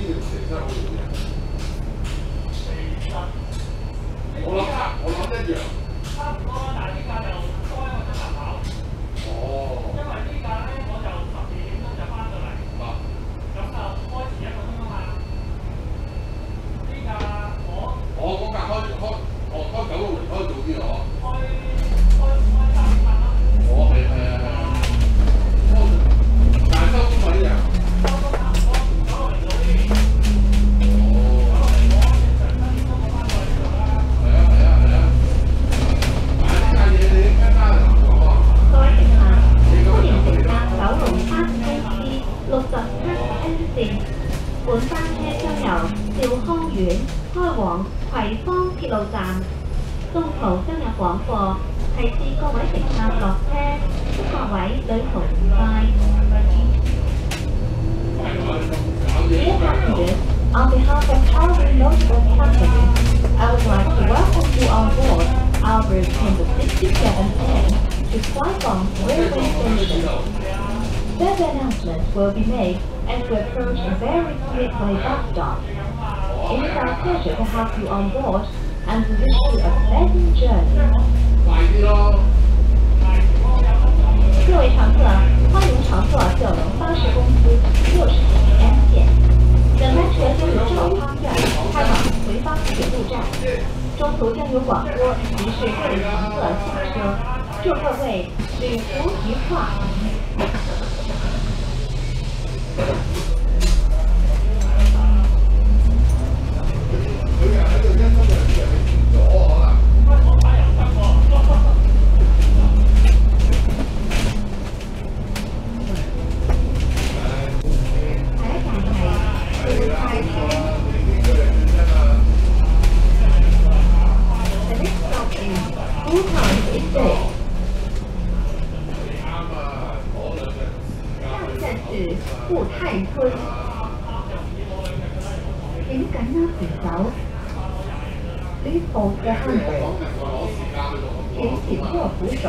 條蛇真係好遠嘅。我諗一樣。差唔多啦，但係呢架就多一個鐘頭跑。哦。因為呢架咧，我就12點鐘就翻到嚟。啊。咁就開遲1個鐘啊嘛。呢架我嗰架開9個鐘開早啲咯。開3點半啦。我係但係收工快啲啊！收工差唔多9個零到啲。哦。9個零我正常7點鐘我翻到嚟呢度啦。係啊。但係呢架嘢你跟加難講啊。 各位乘客，歡迎乘搭九龍巴士公司67N 線。本班車將由兆康苑開往葵芳鐵路站，中途將有廣播，提示各位乘客落車，祝各位旅途愉快。Dear passengers, on behalf of Harvard Motorway Company, I would like to welcome you on board our route number 67A to Kwai-Fong Railway Station. Further announcements will be made as we approach a very Midway bus stop. It is our pleasure to have you on board and we wish you a pleasant journey. 各位乘客，欢迎乘坐九龙巴士公司67N 线。本班车将由兆康站开往葵芳铁路站，中途将有广播提示各位乘客下车，祝各位旅途愉快。富泰村，請緊握扶手。Please hold the handbrake。請緊握扶手。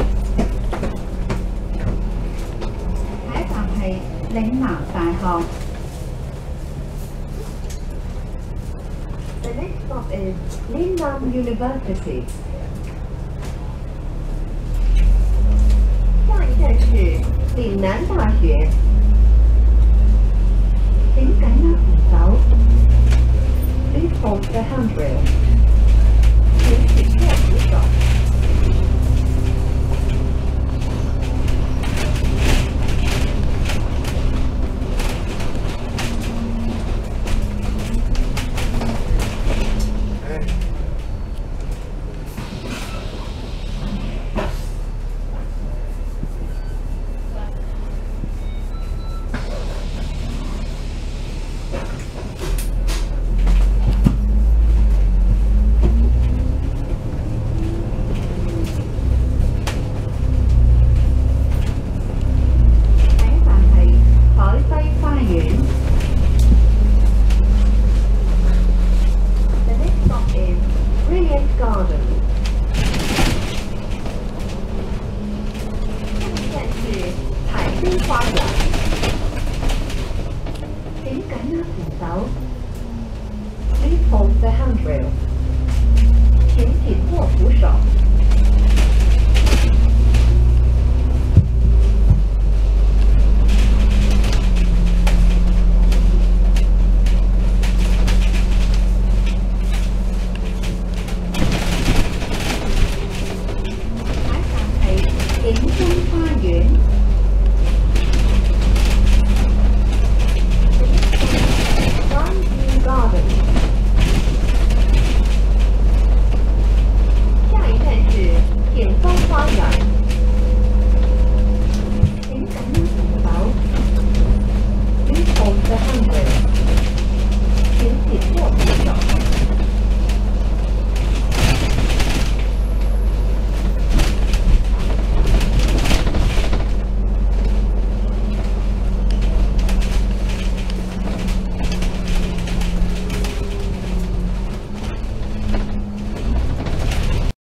嶺南大學。 The next stop is Lingnan University. 下一站是岭南大学。请赶拿扶手。Please hold the handrail. 请紧握扶手。Please hold the handrail. 请紧握扶手。